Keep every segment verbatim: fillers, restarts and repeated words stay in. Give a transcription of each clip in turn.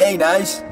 Hey, nice.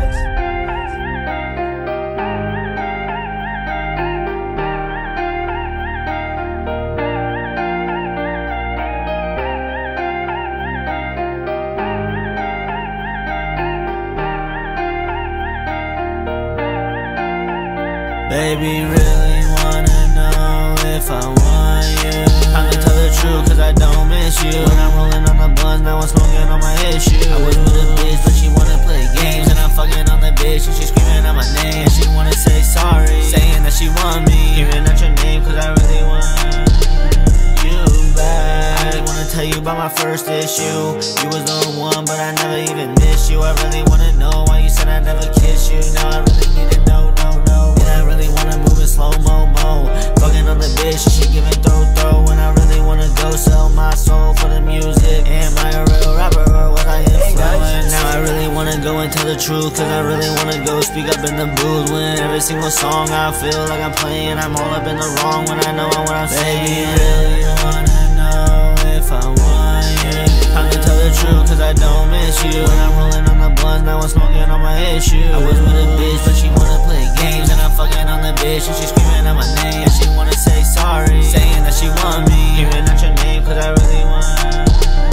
Baby, really wanna know if I want you. I can tell the truth cause I don't miss you. When I'm rolling on the blunt, now I'm smoking on my issue. I was with a bitch but she wanna play games, and I'm fucking on the bitch and she screaming out my name. And she wanna say sorry, saying that she want me, hearing out your name cause I really want you back. I really wanna tell you about my first issue. You was the one but I never even missed you. I really wanna know why you said I never kissed you. Now I really need to know, no, no. I really wanna move in slow-mo-mo, fucking on the bitch and she giving throw-throw. And I really wanna go sell my soul for the music. Am I a real rapper or was I influenced? Now I really wanna go and tell the truth, cause I really wanna go speak up in the booth. When every single song I feel like I'm playing, I'm all up in the wrong when I know what I'm saying. Baby, really wanna know if I want you. I can tell the truth cause I don't miss you. When I'm rolling on the blunt, now I'm smoking on my issue. I was with a bitch but she wanna play games, and I'm fucking on the bitch and she screaming out my name. And she wanna say sorry, saying that she want me, hearing out your name cause I really want